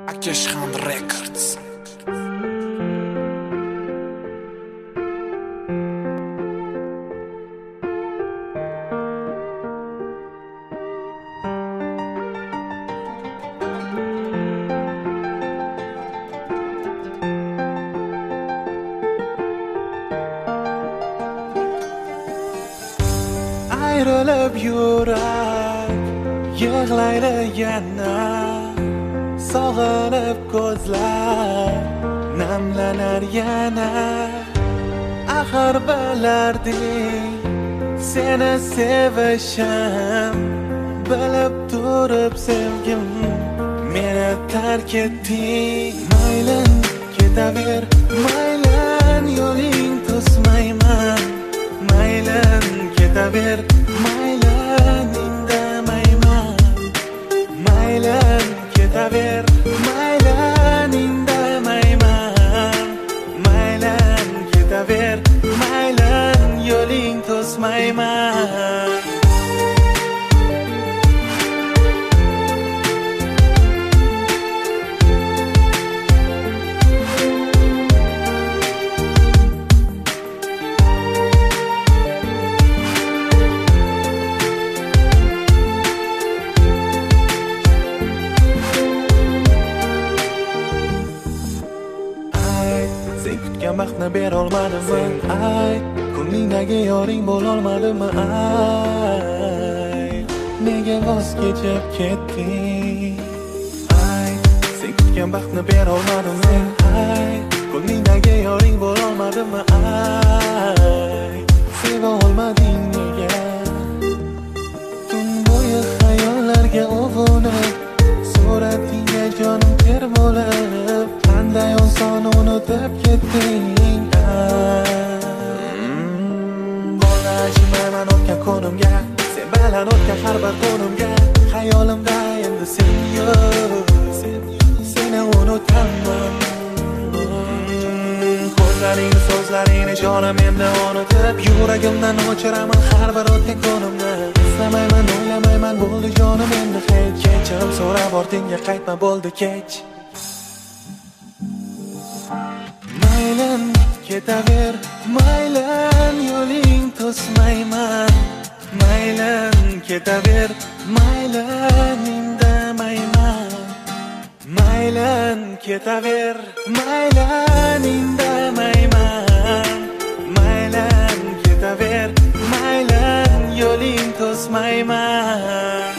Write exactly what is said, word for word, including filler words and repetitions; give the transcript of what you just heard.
Akashxon Records. Ayrılıp yurak yig'laydi yana, sog'inib ko'zlar namlanar yana. Axir bilarding seni sevishim, bilib turib sevgim meni tark etding. Maylin ketaver, maylin yo'ling to'smayman, maylin ketaver, maylin indamayman, maylin ketaver, maylin indamayman, maylin ketaver, maylin yo'ling to'smayman. Sen kutgan baxtni berolmadimmi? Ay, ko'nglingdagi yoring bo'lolmadimmi? Ay, nega voz kechib ketding? Ay, sen kutgan baxtni berolmadimmi? Ay, ko'nglingdagi yoring bo'lolmadimmi? Ay, seva olmading nega? Tun bo'yi xayollarga uyg'onib, suratingga jonim termolib, qanday oson unutib ketding. Bo'lajiman o'tgan kunimga, sen bilan o'tgan har bir kunimga, xayolimda endi sen yo'q, seni unutaman. Ko'zlaringni, so'zlaringni jonim endi unutib, yuragimdan o'chiraman har bir o'tgan kunimni. Istamayman, o'ylamayman, bo'ldi jonim endi hech. Kechirim so'rab ortingga qaytma, bo'ldi kech. Maylin ketaver, maylin yo'ling to'smayman, maylin ketaver, maylin indamayman, maylin ketaver, maylin indamayman, maylin ketaver, maylin yo'ling to'smayman.